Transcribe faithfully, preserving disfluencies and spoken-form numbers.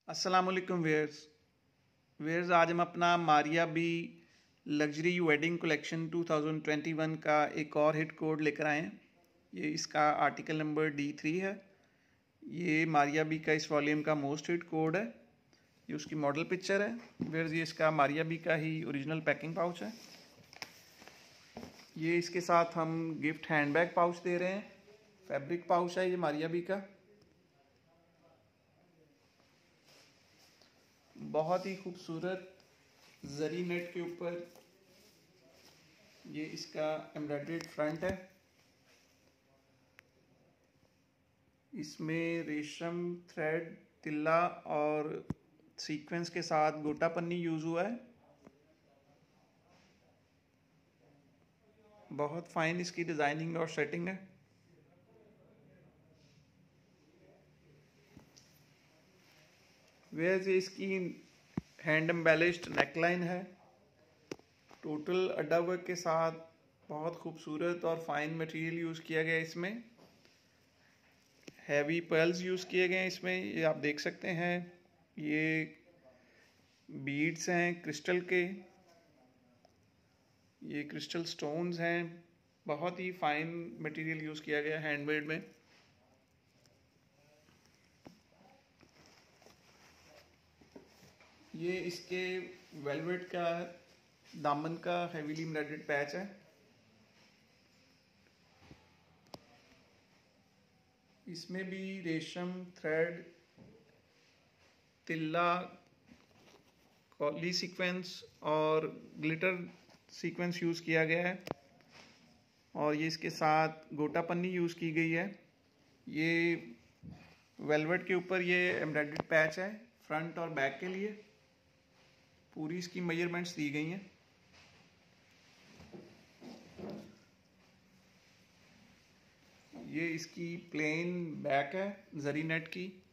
अस्सलामुअलैकुम wears wears आज हम अपना Maria B luxury wedding collection two thousand twenty one का एक और हिट कोड लेकर आए हैं। ये इसका आर्टिकल नंबर डी थ्री है। ये मारिया बी का इस वॉल्यूम का मोस्ट हिट कोड है। ये उसकी मॉडल पिक्चर है। वेयर्स ये इसका मारिया बी का ही ओरिजिनल पैकिंग पाउच है। ये इसके साथ हम गिफ्ट हैंडबैग पाउच दे रहे हैं। फैब्रिक पाउच है ये मारिया बी का। बहुत ही खूबसूरत जरी नेट के ऊपर ये इसका एम्ब्रॉयडर्ड फ्रंट है। इसमें रेशम थ्रेड तिल्ला और सीक्वेंस के साथ गोटा पन्नी यूज हुआ है। बहुत फाइन इसकी डिजाइनिंग और सेटिंग है। वेयर ये इसकी हैंड एम्बेलिश्ड नेकलाइन है। टोटल अड्डा वर्क के साथ बहुत खूबसूरत और फाइन मटेरियल यूज़ किया गया है। इसमें हैवी पर्ल्स यूज़ किए गए हैं। इसमें ये आप देख सकते हैं, ये बीड्स हैं क्रिस्टल के, ये क्रिस्टल स्टोन्स हैं। बहुत ही फाइन मटेरियल यूज़ किया गया है हैंडमेड में। ये इसके वेलवेट का दामन का हेवीली एम्ब्रॉयडर्ड पैच है। इसमें भी रेशम थ्रेड तिल्ला कॉली सीक्वेंस और ग्लिटर सीक्वेंस यूज़ किया गया है। और ये इसके साथ गोटा पन्नी यूज़ की गई है। ये वेलवेट के ऊपर ये एम्ब्रॉयडर्ड पैच है फ्रंट और बैक के लिए। पूरी इसकी मेजरमेंट्स दी गई हैं। ये इसकी प्लेन बैक है जरी नेट की।